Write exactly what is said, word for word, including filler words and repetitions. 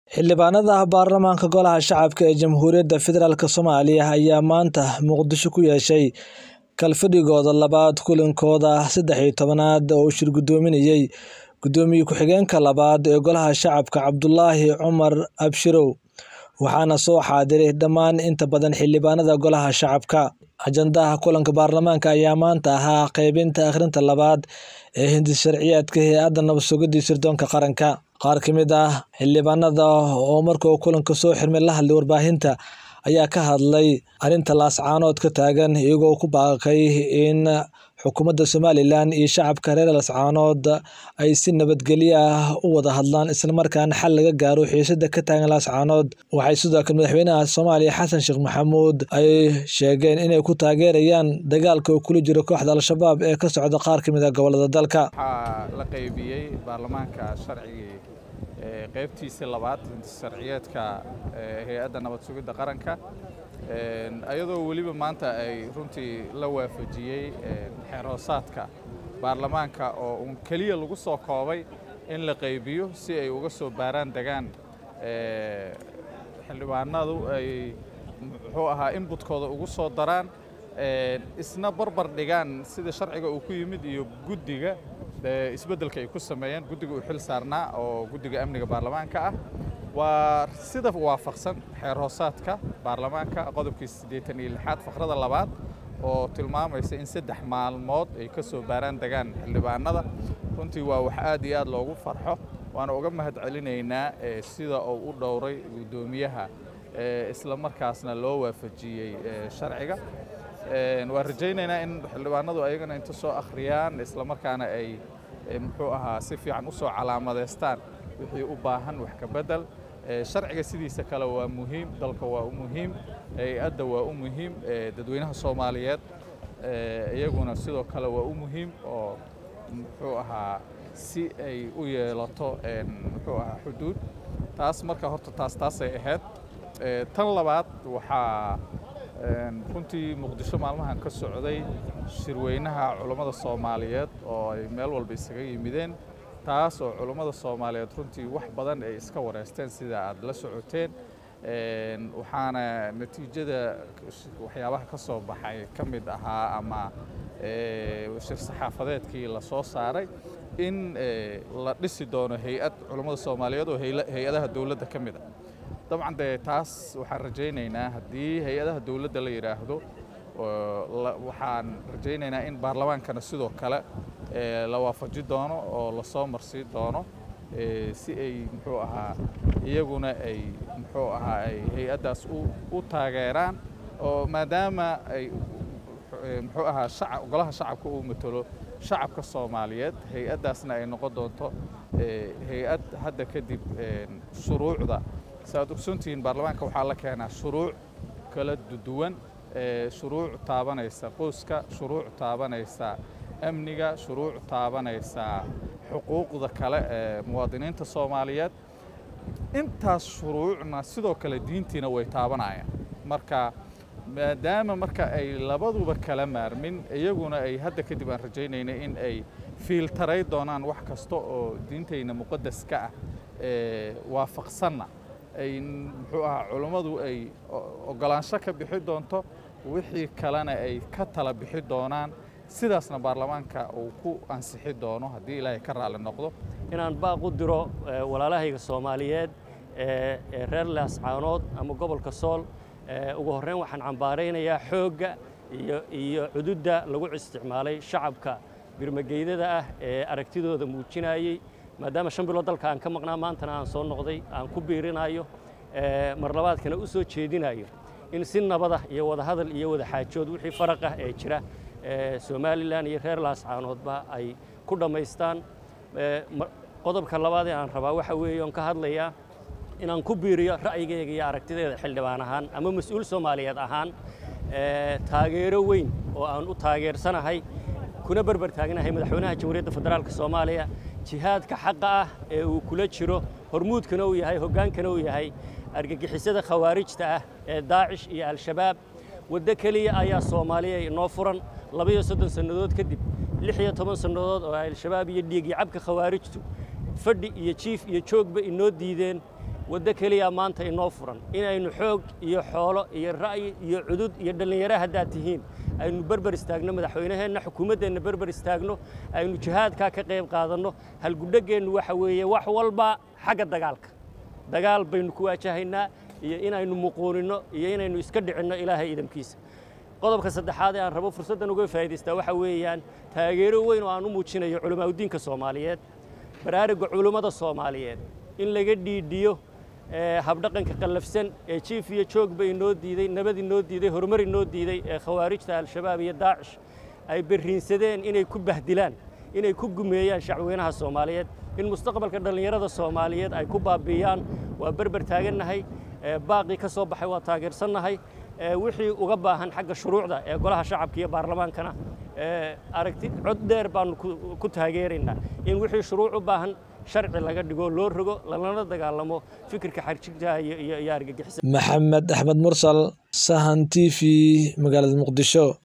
Xildhibaanada baarlamaanka Golaha Shacabka ee Jamhuuriyadda Federaalk Soomaaliya ayaa maanta Muqdisho ku yeeshay kalfadhigooda labaad kulankooda saddex iyo tobanaad oo uu shir gudoominayay Gudoomiye ku-xigeenka labaad ee Golaha Shacabka Cabdulaahi Cumar Abshirow waxaana soo xaadiray dhammaan inta badan xildhibaanada Golaha Shacabka. Ajandaha kulanka baarlamaanka ayaa maanta ahaa qaybinta akhrinta labaad ee hindis-sharciyeedka Hay'adda Nabad Sugidda iyo Sirdoonka Qaranka. Qaar ka mid ah xildhibaanada oo markuu kulanka soo xirmay la hadlay warbaahinta ayaa ka hadlay arrinta laascaanood ka taagan, iyagoo ku baaqay in xukuumadda Somaliland iyo shacabka reer laascaanood ay si nabadgelyo ah u wada hadlaan isla markaana xal laga gaaro xiisada ka taagan laascaanood. Waxay sidoo kale madaxweynaha Soomaaliya Xasan Sheekh Maxamuud ay sheegeen inay ku taageerayaan dagaalka uu kula jiro kooxda Al-Shabaab ee ka socda qaar ka mid ah gobollada dalka. Waxaa la qaybiyay baarlamaanka sharciga ee qaybtiisa labaad sharciyeedka Hay'adda Nabad Sugidda Qaranka ayadoo waliba maanta ay runtii la waafajiyay xeeroosaadka baarlamaanka oo uu kaliya lagu soo koobay in la qaybiyo si ay uga soo baaraan degaan xildhibaanadu ay muxuu ahaa inputkooda ugu soo daraan isna barbar dhigaan sida sharciga uu ku yimid iyo guddiga isbeddelka ay ku sameeyeen guddiga uu xil saarnaa oo guddiga amniga baarlamaanka ah waa sida waafaqsan xeer hoosaadka baarlamaanka qodobkiisa siddeetan iyo lixaad faqrada labaad oo tilmaamaysa in saddex maalmood ay ka soo baaraan degaan xildhibaanada. runtii waa wax aad iyo aad loogu farxo, waana uga mahadcelinaynaa sida uu u dhowray gudoomiyaha isla markaasna loo waafajiyay sharciga. waan rajaynaynaa in xildhibaanadu ayagana inta soo akhriyaan isla markaana ay muxuu ahaa si fiican u soo calaamadeystaan wixii u baahan wax ka bedel. sharciga sidiisa kale waa muhiim, dalka waa u muhiim, hay'adda waa u muhiim, dadweynaha Soomaaliyeed iyaguna sidoo kale waa u muhiim oo muxuu ahaa si ay u yeelato muxuu ahaa xuduud. taas marka horta taas taasay ahayd. tan labaad waxaa runtii Muqdisho maalmahan ka socday shirweynaha culummada Soomaaliyeed oo ay meel walba isaga yimideen, taas oo culummada Soomaaliyeed runtii wax badan ay iska wareysteen sida aad la socoteen. waxaana natiijada waxyaabaha ka soo baxay ka mid ahaa ama shir saxaafadeedkii la soo saaray in la dhisi doono hay'ad culummada Soomaaliyeed oo hay'adaha dawladda ka mid ah. dabcan de taas waxaan rajaynaynaa haddii hay'adaha dawladda la yiraahdo waxaan rajaynaynaa in baarlamaankana sidoo kale la waafaji doono oo la soo marsii doono si ay muxuu ahaa iyaguna ay muxuu ahaa ay hay'adaas u taageeraan oo maadaama ay muxuu ahaa shacab golaha shacabka uu matalo shacabka Soomaaliyeed, hay'adaasna ay noqon doonto hay'ad hadda kadib shuruucda saad ogsoontihiin baarlamaanka waxaa la keenaa shuruuc kala duwan, shuruuc taabanaysa qoyska, shuruuc taabanaysa amniga, shuruuc taabanaysa xuquuqda kale ee muwaadiniinta Soomaaliyeed. intaas shuruucna sidoo kale diintiina way taabanayaan. marka maadaama marka ay labaduba kala maarmin, iyaguna ay hadda kadib aan rajaynayna in ay fiiltaray doonaan wax kasta oo diintayna muqaddaska ah waafaqsanna ay muxuu ahaa culummadu ay ogolaansho ka bixi doonto, wixii kalena ay ka tala bixi doonaan, sidaasna baarlamaanka uu ku ansixi doono haddii Ilaahay ka raali noqdo. inaan baaq u diro walaalahayga Soomaaliyeed ee reer laascaanood ama gobolka Sool. ugu horreyn waxaan cambaaraynayaa xoogga iyo iyo cududda lagu isticmaalay shacabka birmageydada ah ee aragtidooda muujinayay, maadaama shan bilood dalka aan ka maqnaa maantana aan soo noqday aan ku biirinayo mar labaadkana u soo jeedinayo in si nabad ah iyo wada hadal iyo wada xaajood wixii faraq ah ee jira Somaliland iyo reer laascaanoodba ay ku dhamaystaan. qodobka labaad ee aan rabaa waxa weeye on ka hadlayaa inaan ku biiriyo ra'yigayga iyo aragtideeda xildhibaan ahaan ama mas'uul Soomaaliyeed ahaan taageero weyn oo aan u taageersanahay kuna barbar taagnahay madaxweynaha Jamhuuriyadda Federaalka Soomaaliya jihaadka xaqa ah ee uu kula jiro hormuudkana uu yahay hogaankana uu yahay argagixisada khawaarijta ah ee Daacish iyo Al-Shabaab. waddo kaliya ayaa Soomaaliya inoo furan laba iyo soddon sanadood kadib lix iyo toban sanadood oo Al-Shabaab iyo dhiig cabka khawaarijtu fadhi iyo jiif iyo joogba inoo diideen waddo keliya maanta inoo furan inaynu xoog iyo xoolo iyo ra'yi iyo cudud iyo dhalinyaro haddaad tihiin aynu berber istaagno madaxweynaheenna xukuumaddeenna berber istaagno aynu jihaadkaa ka qayb qaadanno halgudhageennu waxa weeye wax walba xagga dagaalka dagaal baynu ku waajahaynaa iyo inaynu muquuninno iyo inaynu iska dhicinno ilaahay idamkiisa qodobka saddexaad ee aan rabo fursaddan uga faa'iidaystaa waxa weeyaan taageero weyn oo aan u muujinayo culimaadudiinka Soomaaliyeed barnaamijka culimada Soomaaliyeed in laga dhiidhiyo habdhaqanka qallafsan ee jiif iyo joog bay noo diiday nabad inoo diiday horumar inoo diiday ee khawaarijta al-shabaab iyo daacish ay bariinsadeen inay ku bahdilaan inay ku gumeeyaan shacweynaha Soomaaliyeed in mustaqbalka dhalinyarada Soomaaliyeed ay ku baabiyaan waa berber taagannahay baaqi ka soo baxay waa taageersanahay wixii uga baahan xagga shuruucda ee golaha shacabka iyo baarlamaankana aragti cod dheer baan ku taageeraynaa in wixii shuruuc u baahan sharci laga dhigo loo rogo lana dagaalamo fikirka xarjigta iyo iyo argagixisada Maxamed Axmed Mursal Sahan T V magaalada Muqdisho.